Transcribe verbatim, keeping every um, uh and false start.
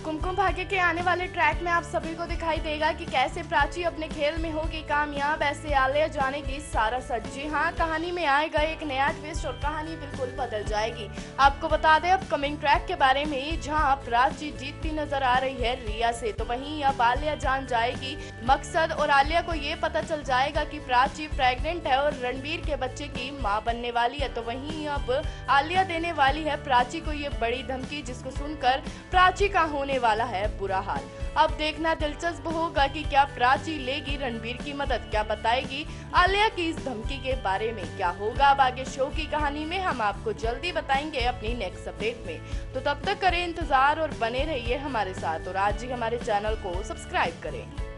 कुमकुम भाग्य के आने वाले ट्रैक में आप सभी को दिखाई देगा कि कैसे प्राची अपने खेल में होगी कामयाब, ऐसे आलिया जानेगी सारा सच। जी हाँ, कहानी में आएगा एक नया ट्विस्ट और कहानी बिल्कुल बदल जाएगी। आपको बता दें अपकमिंग ट्रैक के बारे में, जहां प्राची जीतती नजर आ रही है रिया से, तो वहीं अब आलिया जान जाएगी मकसद और आलिया को ये पता चल जाएगा कि प्राची प्रेग्नेंट है और रणबीर के बच्चे की माँ बनने वाली है। तो वहीं अब आलिया देने वाली है प्राची को ये बड़ी धमकी, जिसको सुनकर प्राची का होने वाला है बुरा हाल। अब देखना दिलचस्प होगा कि क्या प्राची लेगी रणबीर की मदद, क्या बताएगी आलिया की इस धमकी के बारे में, क्या होगा अब आगे शो की कहानी में, हम आपको जल्दी बताएंगे अपनी नेक्स्ट अपडेट में। तो तब तक करें इंतजार और बने रहिए हमारे साथ, और आज ही हमारे चैनल को सब्सक्राइब करें।